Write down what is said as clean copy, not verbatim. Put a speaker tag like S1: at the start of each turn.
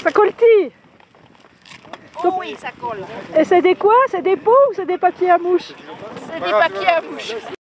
S1: Ça colle-t-il?
S2: Oh oui, ça colle.
S1: Et c'est des quoi? C'est des pots ou c'est des papiers à mouche?
S2: C'est des papiers à mouche.